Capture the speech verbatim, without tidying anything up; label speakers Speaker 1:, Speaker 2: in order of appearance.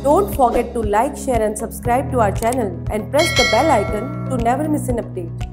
Speaker 1: Don't forget to like, share and subscribe to our channel and press the bell icon to never miss an update.